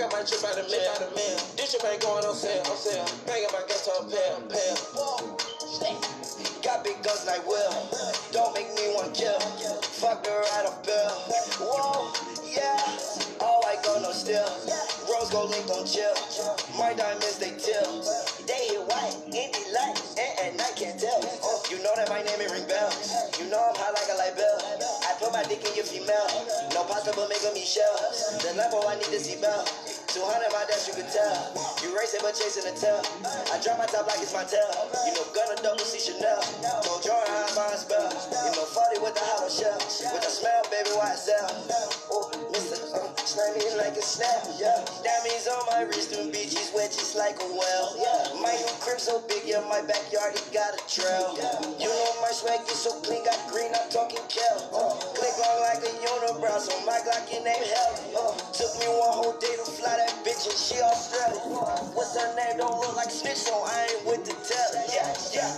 got my trip out of mail. This trip ain't going on sale. Banging my gas on pale. Whoa, got big guns like Will. Don't make me want to kill. Fuck her out of bill. Whoa, yeah. All white gold, no still. Rose gold link on chill. My diamonds, they till. They hit white, indie light, and at night can't tell. You know that my name ain't ring bells. You know I'm hot like a light bill. I put my dick in your female. No possible making me shell. The level I need to see bell. 200 my dash, you can tell. You racing but chasing the tail. I drop my top like it's my tail. You know Gunna double C Chanel. Told Jordan how I buy a spell. You know 40 with the hollow shell. With the smell, baby, why I sell? Oh, mister, snap me like a snap, yeah. Diamonds on my wrist, them bitches wet just like a well, yeah. My new crib so big, yeah, my backyard, it got a trail. You know my swag is so clean, got green, I'm talking Kel. Click long like a unibrow, so my Glock in name hell. Took me one whole day to fly that bitch and she Australian. What's her name? Don't look like snitch, so I ain't with the tell. Yeah.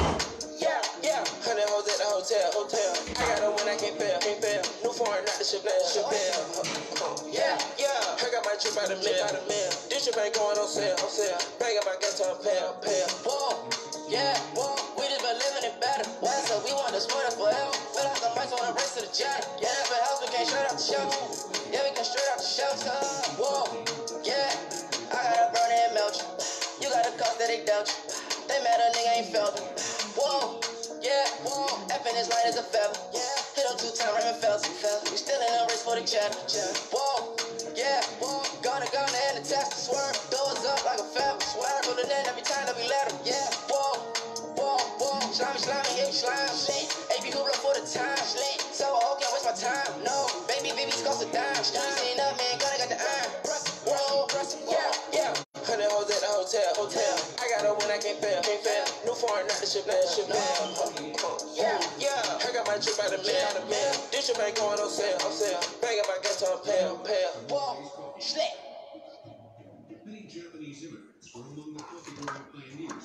100 hoes at the hotel. I got her when I can't fail. New foreign, not the Chappelle. Yeah. I got my trip out of mail. This trip ain't going on sale. Banging my gas on pale. Whoa, we just been living it better. So we want to sport it forever. Fill out the mics on the race to the jet. Yeah, that's the house, we came straight out the shelter. Yeah, we came straight out the shelter. Whoa, yeah, I got a burn and melt you. You got a cost that they dealt you. They mad a nigga ain't felt it. Whoa, effing as light as a feather. Hit up 2 times, Raymond Felton. We still in the race for the cheddar. Whoa, gonna and the test to swerve. Doors up like a feather. Swear to the net every time that we let him. Yeah, whoa, slimy, yeah, slime. AB hoopla for the time. So I hope can't waste my time. No, baby, cost a dime. You seen up, man, gonna got the iron. Whoa, yeah. 100 hoes at the hotel. I got her when I can't fail. New foreign, not the Chappelle. Yeah. I got my trip out of mail. This trip ain't going on sale. Banging my gas on pale. Whoa, slick. Many Japanese immigrants were among the Coca-Cola pioneers.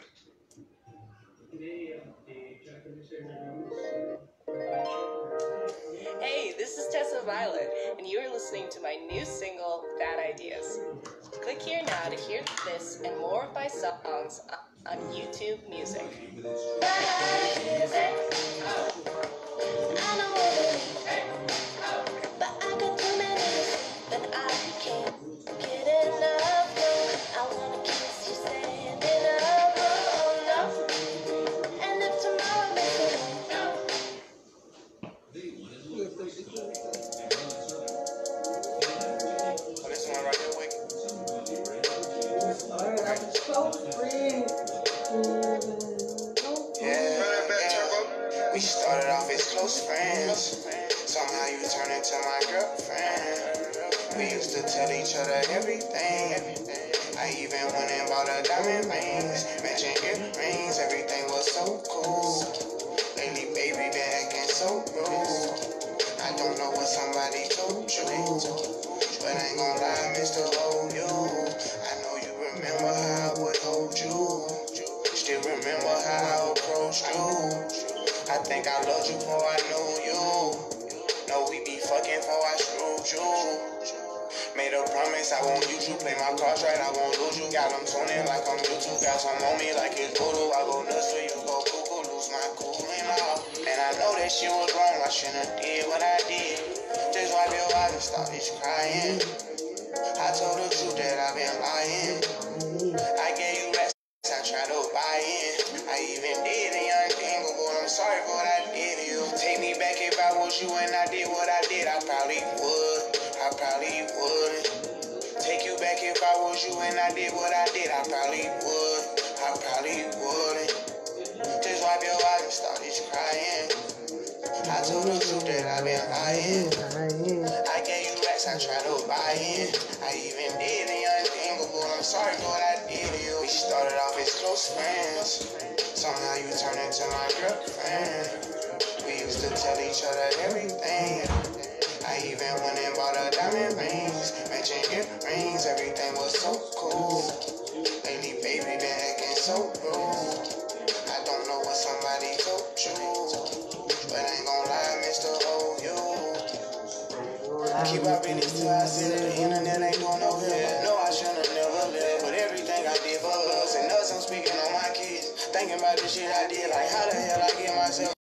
Hey, this is Tessa Violet, and you are listening to my new single, Bad Ideas. Click here now to hear this and more of my songs on YouTube Music. Bad ideas, I know but I got too many, and I can't get enough. No, I wanna kiss you standing up. Oh no, and if tomorrow makes me this one right here, wait. Yeah. We started off as close friends. Somehow you turned into my girlfriend. We used to tell each other everything. I even went and bought her diamond rings, matching earrings. Everything was so cool. Lately, baby, been acting so rude. I don't know what somebody told you, but I ain't gon' lie, Mr. Hold You. I know you remember how I would hold you. Still remember how I approached you. I think I loved you before I knew you. No, we be fucking before I screwed you. Made a promise I won't use you. Play my cards right, I won't lose you. Got them tuning like I'm YouTube. Got some on me like it's voodoo. I go nuts for you, go cuckoo. Lose my cool and all. And I know that shit was wrong. I shouldn't have did what I did. Just wipe your eyes and stop this crying. I told the truth that I've been lying. I gave you rest, I tried to buy in. I even did a young thing, but I'm sorry for what I did. You take me back if I was you and I did what I did. I probably would. Take you back if I was you and I did what I did. I probably wouldn't. Just wipe your eyes and start this crying. I told the truth that I've been lying. I gave you racks, I tried to buy in. I even did a young thing, but I'm sorry for what I did to you. We started off as close friends. Somehow you turned into my girlfriend. We used to tell each other everything. I even went and bought her diamond rings, matching earrings. Everything was so cool. Lately, baby, been acting so rude. I don't know what somebody told you, but I ain't gon' lie, Mr. Hold You. Keep our business till I see that the internet ain't doing no on here. No, I shouldn't have never lived, but everything I did for us and us, I'm speaking on my kids. Thinking about the shit I did, like how the hell I get myself